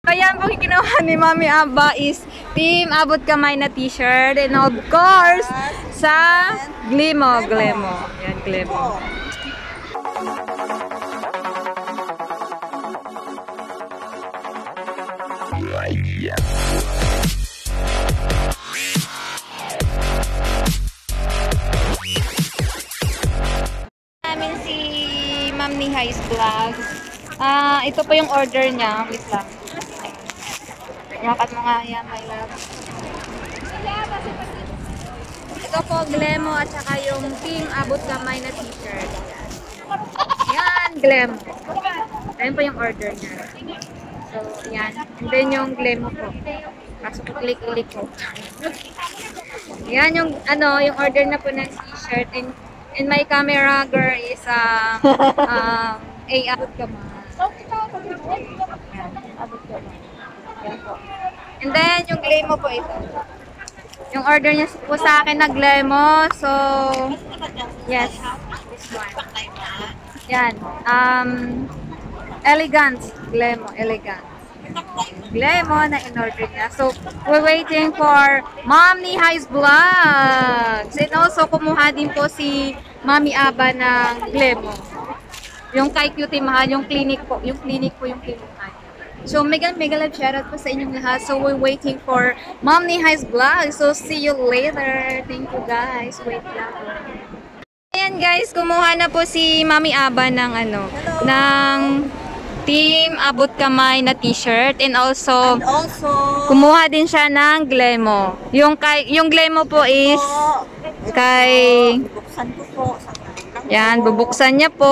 Ayan po kinuha ni Mami Aba is Team Abot Kamay na t-shirt. And of course, sa Glemo. Yan, Glemo. Namin si Ma'am ni High's Vlog. Ito po yung order niya. Wait lang. Yakat mo nga yan, my love. Ito po, Glemo at saka yung Team Abot Kamay na t-shirt. Yan, Glemo. Ayan po yung order niya. So, yan. And then yung Glemo po. Kaso po, click po. Yan yung, yung order na po ng t-shirt. And my camera girl is A Abot Kamay. Abot Kamay. And then, yung Glemo po ito. Yung order niya po sa akin na Glemo. So, yes. This one. Yan. Elegance. Glemo. Elegance. Glemo na in-order niya. So, we're waiting for Ma'am ni High's Vlogs. And also, kumuha din po si Mami Aba ng Glemo. Yung kay Cutie Mahal, yung clinic po. Yung clinic po yung kinuha. So, mega love shoutout po sa inyong lahat. So, we're waiting for Ma'am ni High's Vlog. So, see you later. Thank you, guys. Wait lang. Ayan, guys. Kumuha na po si Mami Aba ng ng Team Abot Kamay na t-shirt. And also, kumuha din siya ng Glemo. Yung Glemo po is kay... Bubuksan ko po. Yan, bubuksan niya po.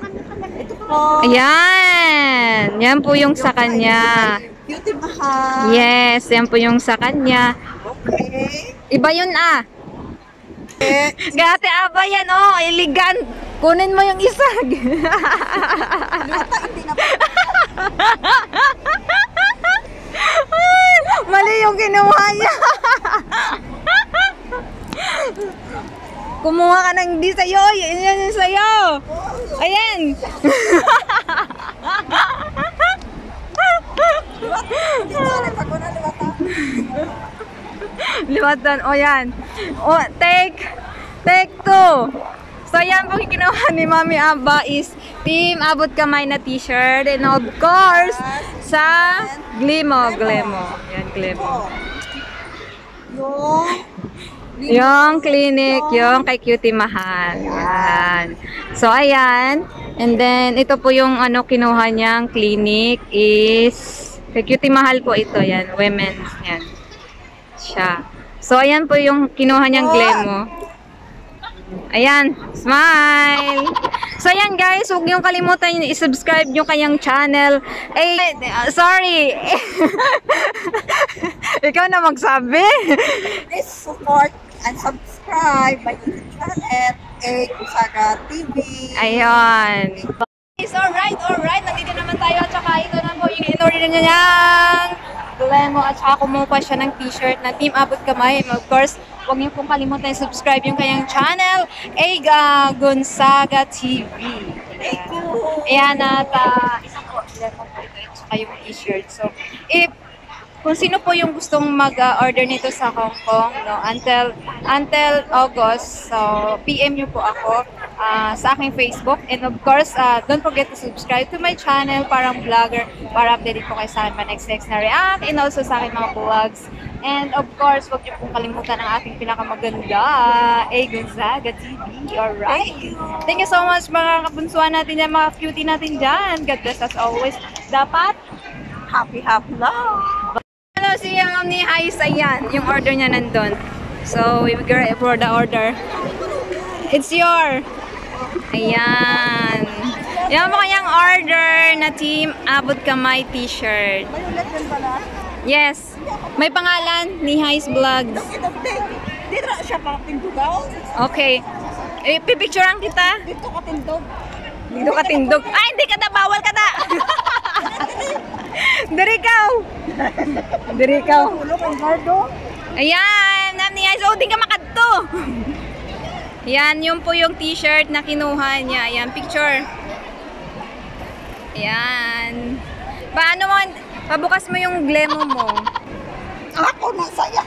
Ayan. Yan po yung sa kanya. Cutie Mahal. Yes, yan po yung sa kanya. Okay. Iba yun Gate Aba yan elegant. Kunin mo yung isa. Luta, hindi na po. Mali yung kinuha niya. Kumuha ka ng di sa'yo. Yan yung sa'yo. Ayan. Liwatan. O yan. O, take 2. So yan po kinuha ni Mami Aba is Team Abot Kamay na t-shirt. And of course, sa Glemo. Yan, Glemo. Yung clinic, yung kay Cutie Mahal. Yan. So, ayan. And then, ito po yung kinuha niyang clinic is kay Cutie Mahal po ito. Yan. Women's. Yan. Siya. So, ayan po yung kinuha niyang Glemo. Ayan. Smile! So, ayan guys. Huwag niyong kalimutan i-subscribe yung kanyang channel. Sorry. Ikaw na magsabi. Please support and subscribe my YouTube channel, Usaga TV. Ayun. Alright. Nandito naman tayo at saka ito na po yung in-order niya niyang Glemo at saka kumuha pa siya ng t-shirt na Team Abot Kamay. And of course, huwag niyo pong kalimutan i-subscribe yung kanyang channel, Gonzaga TV. Thank you. Ayan at isa po, Glemo po ito at saka yung t-shirt. So, kung sino po yung gustong mag-order nito sa Hong Kong, until August, so PM nyo po ako sa aking Facebook. And of course, don't forget to subscribe to my channel, Parang Vlogger, para update po kayo sa akin mga next na react, and also sa aking mga vlogs. And of course, huwag niyo pong kalimutan ang aking pinakamaganda, Gonzaga TV. Alright? Thank you so much mga kabunsuan natin yan, mga cutie natin dyan. God bless as always. Dapat, happy love. Hello, si Ma'am ni High's. Ayan, yung order niya nandun. So, we will get for the order. It's your. Ayan. Yan po kanyang order na Team Abot Kamay t-shirt. Yes. May pangalan ni High's Vlogs. Di na siya patindugaw. Okay. Pipicturean kita. Dito katindog. Dito katindog. Ay, hindi ka na. Bawal ka na. Dirikaw. Ayan. Ma'am ni High's. Oh, di ka makadto. Yan, yun po yung t-shirt na kinuha niya. Ayan, picture. Ayan. Paano mo, Pabukas mo yung glemo mo. Ako nasaya.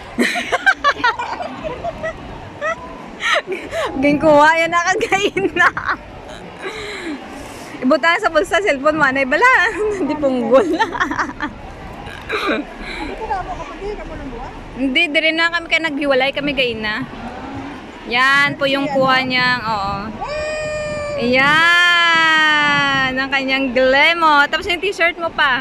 Gingkuha yan nakagain na. Ibutan sa bulsa, cellphone mo, anay bala. Hindi punggol. Hindi, dire na kami ka naghiwalay, kami gain na. Yan po yung kuha niyang, oo. Ayan, ang kanyang glemo. Tapos yung t-shirt mo pa.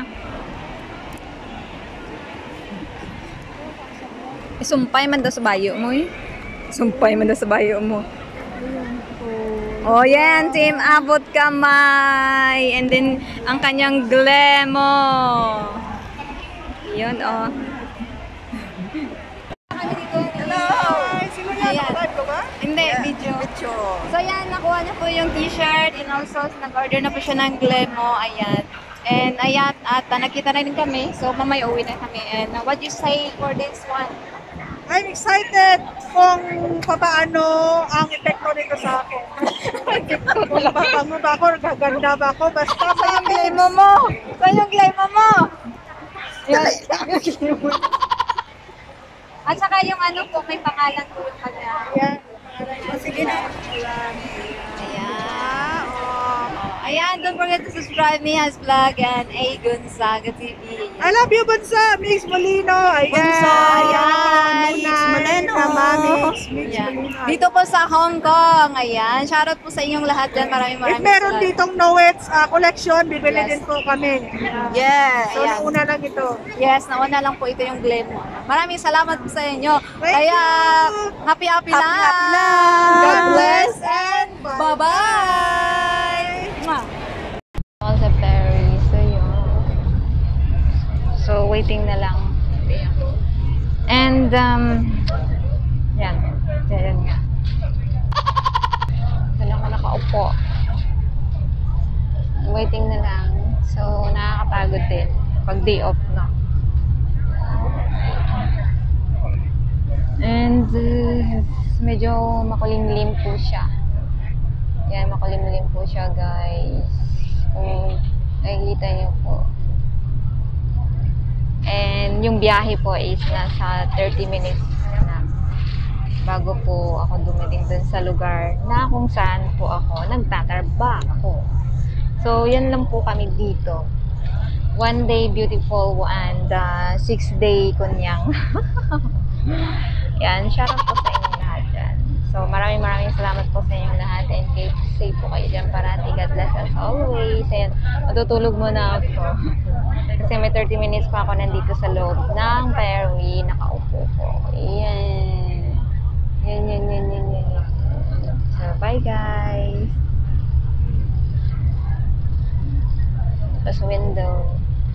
Sumpay man daw sa bayo mo eh. Sumpay man daw sa bayo mo. Oh, yan. Team Abot Kamay. And then, ang kanyang glemo. Yun, oh. Hello! Ayan. Hindi, video. So, yan. Nakuha niya po yung t-shirt. And also, nag-order na po siya ng glemo. Ayan. And, ayan. At nakita na rin kami. So, mamay uwi na kami. And, what you say for this one? I'm excited kung paano ang epekto nito sa akin. Kung baka mo ba ako, gaganda ba ako, basta Sa yung glemo mo! Sa yung glemo mo! Yan. At saka yung ano po, may pangalan po yung kanya. Yan. Sige na. Ayan. Ayan, don't forget to subscribe me as vlog and A Gonzaga TV. I love you, Bunsa! Mix Molino! Ayan! Bunso, ayan. Mix Molino! Mix Ayan. Molino! Dito po sa Hong Kong. Ayan. Shoutout po sa inyong lahat dyan. Maraming If meron salamat. ditong Noets collection, bibili Yes. din po kami. Yeah. So, Ayan. nauna lang ito. Yes, nauna lang po ito yung glemo. Maraming salamat po sa inyo. Thank Kaya, you. happy Happy lang. lang. God bless and bye-bye. Ako sa ferry. So, yun. So, waiting na lang. And, yan. Yan nga. Doon ako nakaupo. Waiting na lang. So, nakakapagod din. Pag day off na. And, medyo makulimlim po siya. Yan, makulimlim po siya, guys. Kung nakikita niyo po. And, yung biyahe po is nasa 30 minutes na bago po ako dumating dun sa lugar na kung saan po ako nagtatrabaho. So, yan lang po kami dito. 1 day beautiful and 6 day kunyang. Yan, shoutout po sa inyong lahat dyan. So, maraming salamat po sa inyong lahat and keep safe po kayo dyan parati. God bless as always. And matutulog muna ako. Kasi may 30 minutes pa ako nandito sa loob ng ferry. Nakaupo ko. Yan. Yan. So, bye guys. Tapos window.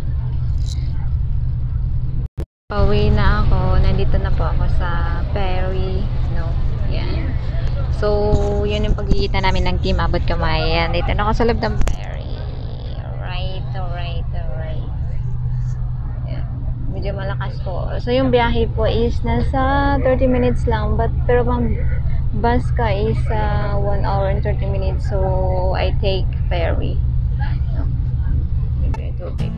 Pauwi na ako. Nandito na po ako sa ferry. No? Yan. So, yun yung pagkikita namin ng Team Abot Kamay. Yan. Dito na ako sa loob ng ferry. Alright. Yan. Medyo malakas po. So, yung biyahe po is nasa 30 minutes lang. Pero pang bus ka is 1 hour and 30 minutes. So, I take ferry. No? Tubig.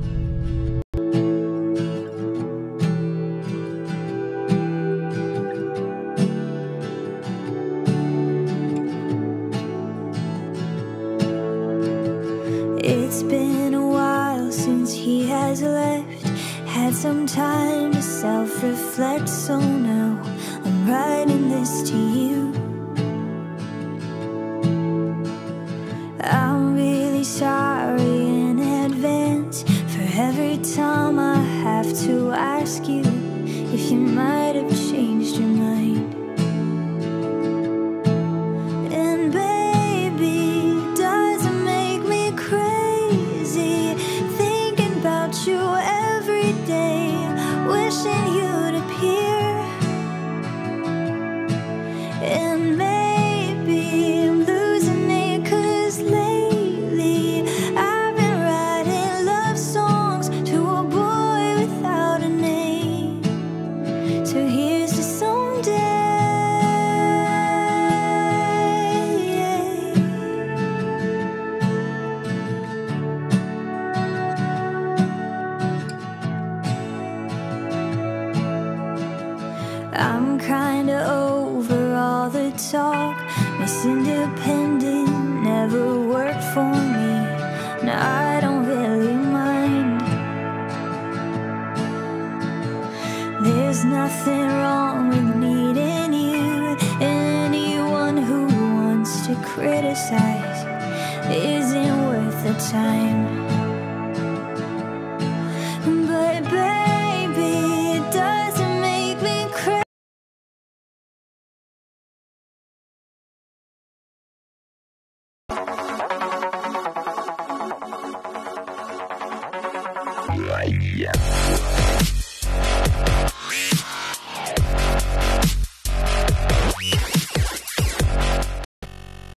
It's been a while since he has left. Had some time to self-reflect, so now I'm writing this to you. I'm really sorry in advance for every time I have to ask you if you might have changed your mind. And baby, does it make me crazy thinking about you every day, wishing you'd appear. And maybe I'm losing it 'cause lately I've been writing love songs to a boy without a name. So here's to someday. I'm kinda over all the talk. Miss Independent never worked for me. Now I don't really mind. There's nothing wrong with needing you. Anyone who wants to criticize isn't worth the time. But baby, it doesn't make me crazy. Yeah.